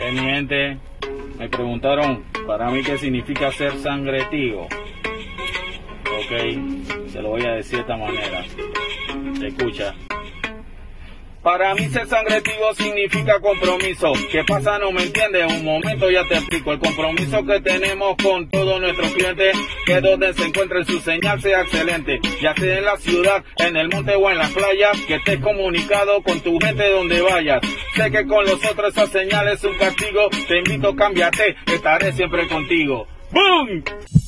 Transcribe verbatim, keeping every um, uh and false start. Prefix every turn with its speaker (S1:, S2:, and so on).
S1: Eh, mi gente, me preguntaron para mí qué significa ser sangre tigo. Ok, se lo voy a decir de esta manera. Escucha. Para mí ser sangre tigo significa compromiso. ¿Qué pasa? No me entiendes. Un momento ya te explico. El compromiso que tenemos con todos nuestros clientes, que donde se encuentren su señal sea excelente. Ya sea en la ciudad, en el monte o en la playa, que estés comunicado con tu gente donde vayas. Sé que con los otros esa señal es un castigo. Te invito, cámbiate, estaré siempre contigo. ¡Boom!